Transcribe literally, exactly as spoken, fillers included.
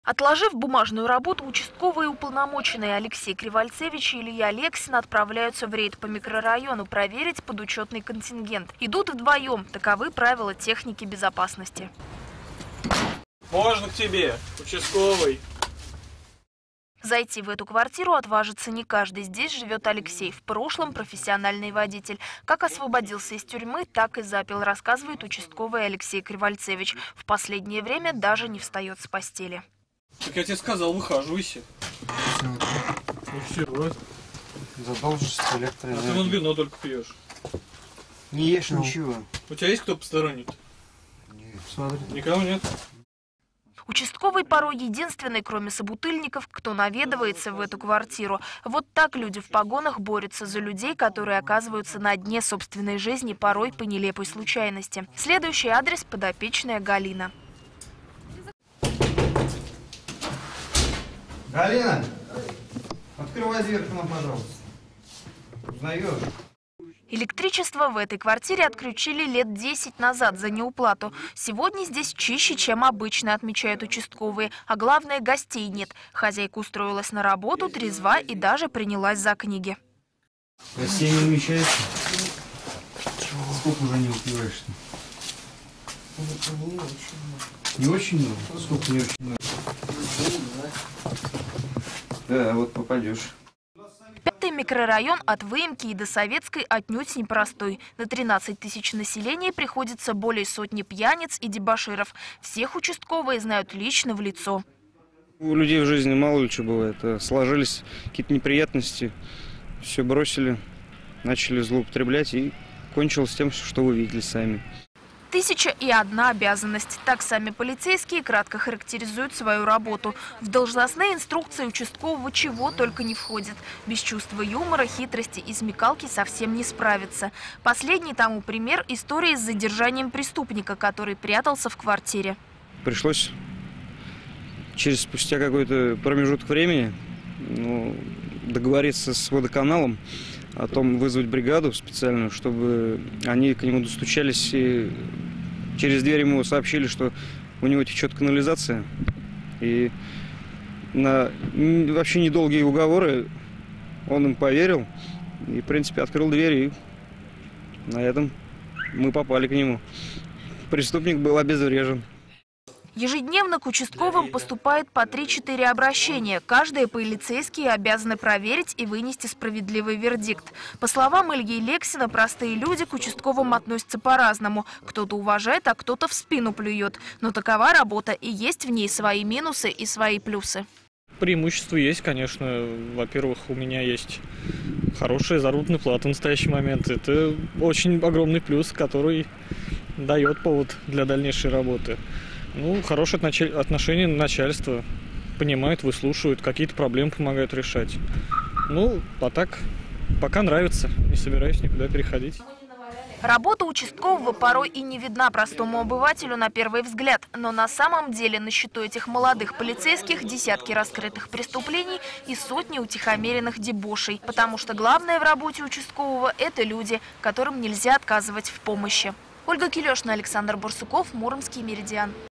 Отложив бумажную работу, участковые уполномоченные Алексей Кривальцевич и Илья Лексин отправляются в рейд по микрорайону проверить подучетный контингент. Идут вдвоем. Таковы правила техники безопасности. Можно к тебе, участковый. Зайти в эту квартиру отважится не каждый. Здесь живет Алексей, в прошлом профессиональный водитель. Как освободился из тюрьмы, так и запил, рассказывает участковый Алексей Кривальцевич. В последнее время даже не встает с постели. Так я тебе сказал, выхаживайся. Ну все, вот. Задолжишься электроэнергии. А ты вон вино только пьешь. Не ешь ну. ничего. У тебя есть кто посторонний-то? Нет. Смотри. Никого нет? Участковый порой единственный, кроме собутыльников, кто наведывается в эту квартиру. Вот так люди в погонах борются за людей, которые оказываются на дне собственной жизни порой по нелепой случайности. Следующий адрес – подопечная Галина. Галина, открывай дверь к нам, пожалуйста. Узнаешь? Электричество в этой квартире отключили лет десять назад за неуплату. Сегодня здесь чище, чем обычно, отмечают участковые. А главное, гостей нет. Хозяйка устроилась на работу, трезва и даже принялась за книги. Гостей не умещается? Сколько уже не упиваешься? Не очень много. Не очень много? Сколько не очень много? Да, вот попадешь. Пятый микрорайон от Выемки и до Советской отнюдь непростой. На тринадцать тысяч населения приходится более сотни пьяниц и дебоширов. Всех участковые знают лично в лицо. У людей в жизни мало ли что бывает. Сложились какие-то неприятности, все бросили, начали злоупотреблять и кончилось тем, что вы видели сами. Тысяча и одна обязанность. Так сами полицейские кратко характеризуют свою работу. В должностные инструкции участкового чего только не входит. Без чувства юмора, хитрости и смекалки совсем не справится. Последний тому пример – история с задержанием преступника, который прятался в квартире. Пришлось через спустя какой-то промежуток времени ну, договориться с водоканалом о том, вызвать бригаду специальную, чтобы они к нему достучались и через дверь ему сообщили, что у него течет канализация. И на вообще недолгие уговоры он им поверил и, в принципе, открыл дверь, и на этом мы попали к нему. Преступник был обезврежен. Ежедневно к участковым поступает по три-четыре обращения. Каждое полицейские обязаны проверить и вынести справедливый вердикт. По словам Ильи Лексина, простые люди к участковым относятся по-разному. Кто-то уважает, а кто-то в спину плюет. Но такова работа, и есть в ней свои минусы и свои плюсы. Преимущества есть, конечно. Во-первых, у меня есть хорошая заработная плата в настоящий момент. Это очень огромный плюс, который дает повод для дальнейшей работы. Ну, хорошее отношение начальства. Понимают, выслушивают, какие-то проблемы помогают решать. Ну, а так, пока нравится. Не собираюсь никуда переходить. Работа участкового порой и не видна простому обывателю на первый взгляд. Но на самом деле на счету этих молодых полицейских десятки раскрытых преступлений и сотни утихомиренных дебошей. Потому что главное в работе участкового – это люди, которым нельзя отказывать в помощи. Ольга Килешина, Александр Бурсуков, Муромский меридиан.